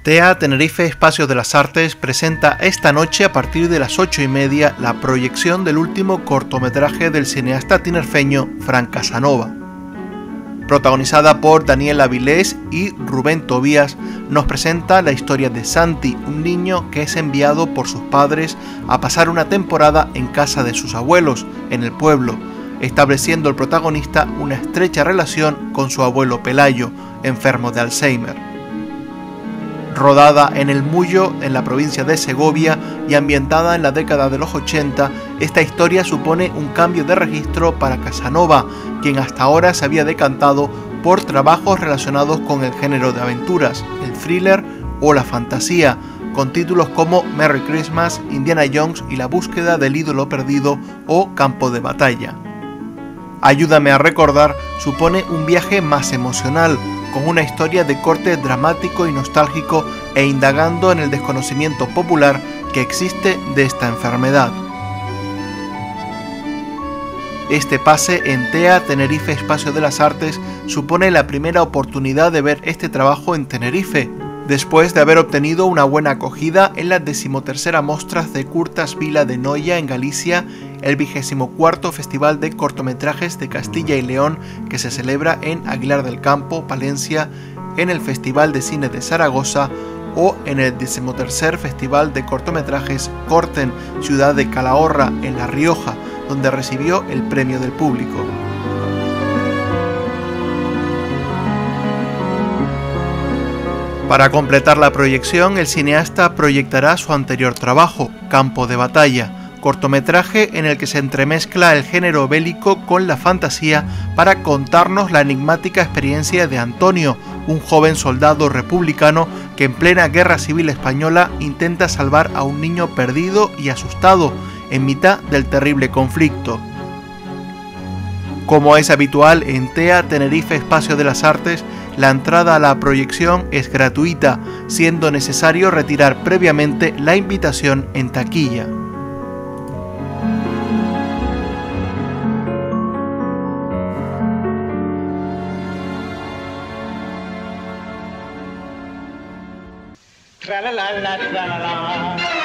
TEA Tenerife Espacios de las Artes presenta esta noche a partir de las 8:30 la proyección del último cortometraje del cineasta tinerfeño Fran Casanova. Protagonizada por Daniel Avilés y Rubén Tobías, nos presenta la historia de Santi, un niño que es enviado por sus padres a pasar una temporada en casa de sus abuelos, en el pueblo, estableciendo el protagonista una estrecha relación con su abuelo Pelayo, enfermo de Alzheimer. Rodada en El Mullo, en la provincia de Segovia, y ambientada en la década de los 80, esta historia supone un cambio de registro para Casanova, quien hasta ahora se había decantado por trabajos relacionados con el género de aventuras, el thriller o la fantasía, con títulos como Merry Christmas, Indiana Jones y la búsqueda del ídolo perdido o Campo de batalla. Ayúdame a recordar supone un viaje más emocional, con una historia de corte dramático y nostálgico e indagando en el desconocimiento popular que existe de esta enfermedad. Este pase en TEA Tenerife Espacio de las Artes supone la primera oportunidad de ver este trabajo en Tenerife, después de haber obtenido una buena acogida en la 13ª Mostras de Curtas Vila de Noia en Galicia, el 24º Festival de Cortometrajes de Castilla y León que se celebra en Aguilar del Campo, Palencia, en el Festival de Cine de Zaragoza o en el 13º Festival de Cortometrajes Corten, Ciudad de Calahorra, en La Rioja, donde recibió el premio del público. Para completar la proyección, el cineasta proyectará su anterior trabajo, Campo de batalla, cortometraje en el que se entremezcla el género bélico con la fantasía para contarnos la enigmática experiencia de Antonio, un joven soldado republicano que en plena Guerra Civil Española intenta salvar a un niño perdido y asustado en mitad del terrible conflicto. Como es habitual en TEA Tenerife Espacio de las Artes, la entrada a la proyección es gratuita, siendo necesario retirar previamente la invitación en taquilla. Tra la la la la la la.